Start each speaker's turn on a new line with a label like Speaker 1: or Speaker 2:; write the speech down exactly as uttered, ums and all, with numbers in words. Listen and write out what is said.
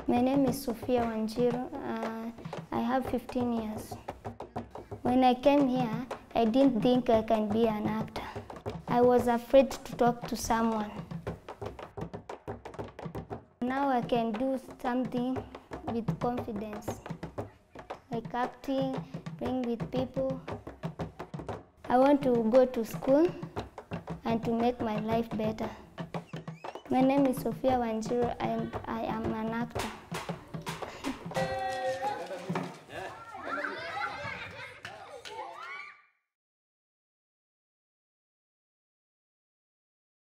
Speaker 1: My name is Sophia Wanjiru. Uh, I have fifteen years. When I came here, I didn't think I can be an actor. I was afraid to talk to someone. Now I can do something with confidence, like acting, playing with people. I want to go to school and to make my life better. My name is Sophia Wanjiru. I am, I am an actor.